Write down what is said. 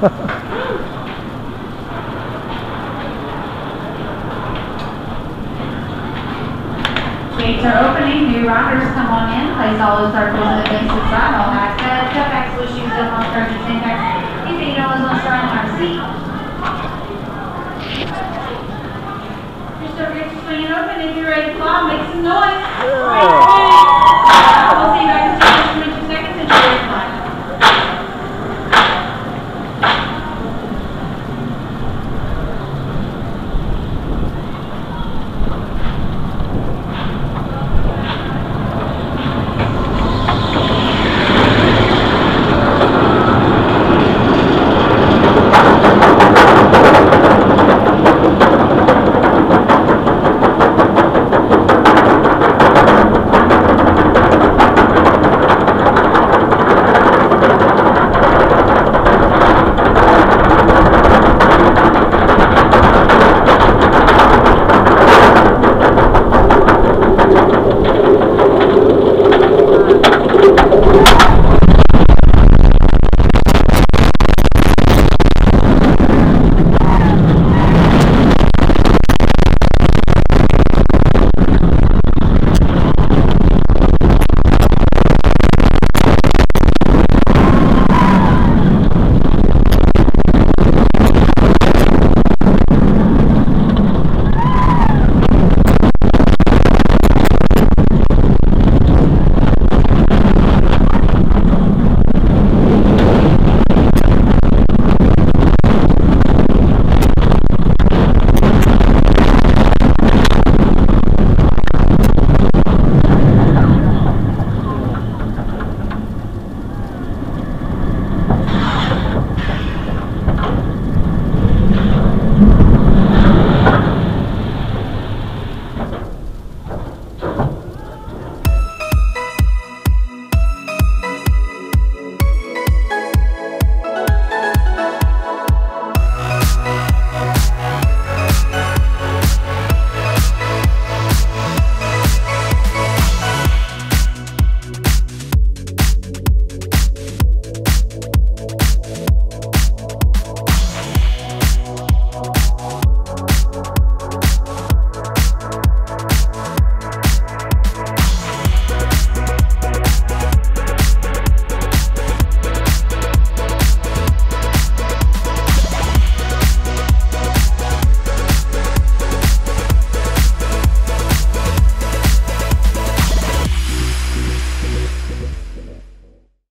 Gates are opening. New rockers come on in. Place all those articles in the bins inside. All hats, step backs, loose shoes, zip on skirts, and syntax. If you know what's on the front, have a seat. Just over here swinging open. If you're ready to fly, make some noise. Yeah.